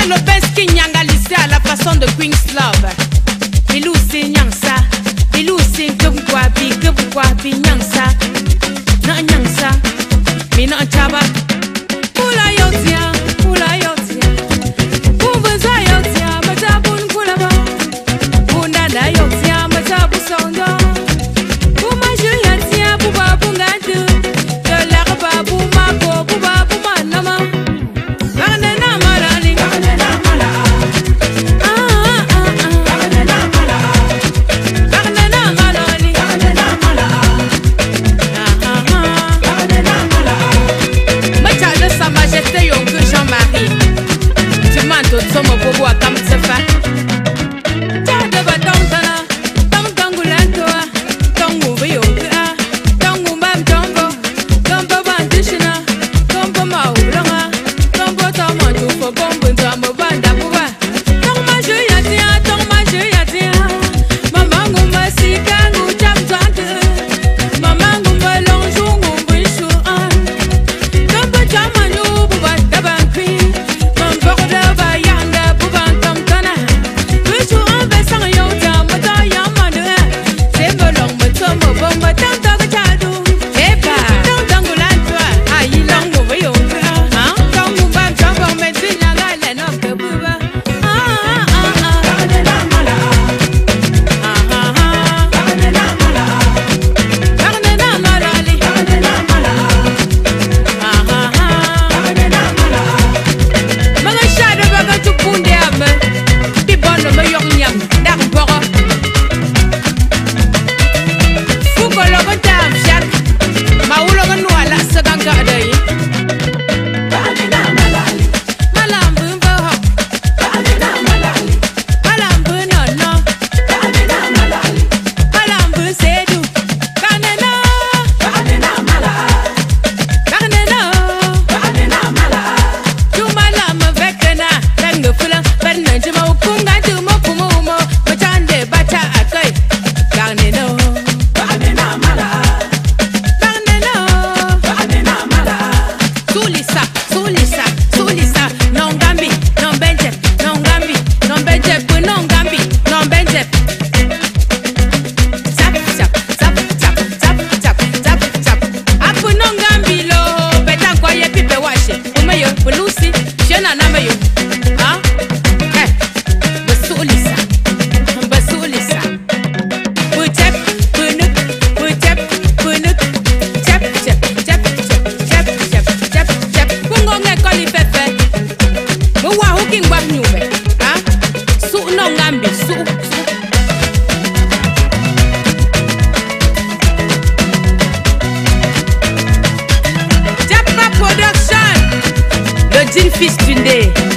Lobeski nyanga lycée à la façon de Queen's Love. Bilusi nyangsa, bilusi kebukwabi nyangsa, na nyangsa, mina chaba. Pula yotia, kubuza yotia, matabun kulaba, bundada yotia, matabu sondo, bumaje yotia, bubabu ngadu, dolar babu mako, bubabu manama. Somo bobo akamtsefa Tada ba tongtana Tongtangulantoa Tongu biyota Tongu mbam tombo Tombo bandishina Tombo maulanga Tombo tomandu fo bombu nzambo banda buba Tong ma juyatia Mamangu masikangu chamzante Mamangu mbalonjungu mbishu Tombo chamanyu buba tabankwi Tombo daba Fils d'une